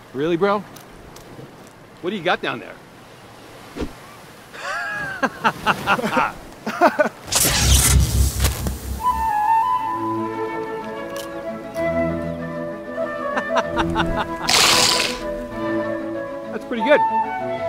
Really, bro? What do you got down there? That's pretty good.